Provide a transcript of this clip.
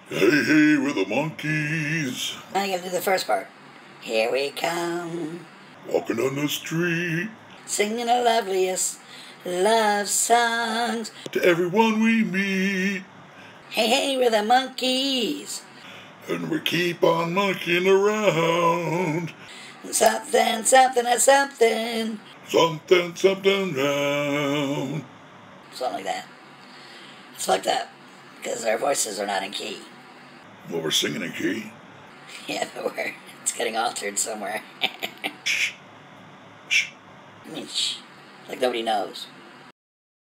Hey, hey, we're the Mung Keys. Now you gotta do the first part. Here we come, Walking on the street, singing the loveliest love songs. to everyone we meet. Hey, hey, we're the Mung Keys. And we keep on monkeying around. Something, something, and something. Something, something round. Something like that. It's fucked up, because our voices are not in key. Well, we're singing in key. Yeah, but it's getting altered somewhere. Shh. Shh. I mean, shh. Like nobody knows.